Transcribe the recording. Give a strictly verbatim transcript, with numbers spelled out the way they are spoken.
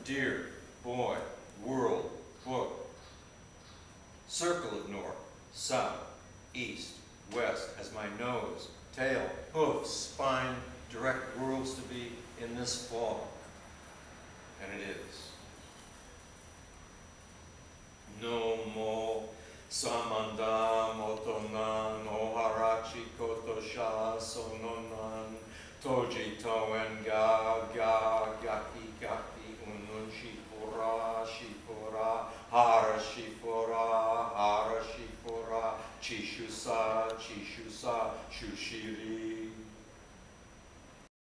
dear, boy, world, book. Circle of north, south, east, west, as my nose, tail, hoofs, spine, direct worlds to be in this fall. And it is. No mo samanda motonan oharachi kotosha sononan toji toen ga ga gaki gaki unun shipura shipura hara shipura hara shipura chishusa chishusa shushiri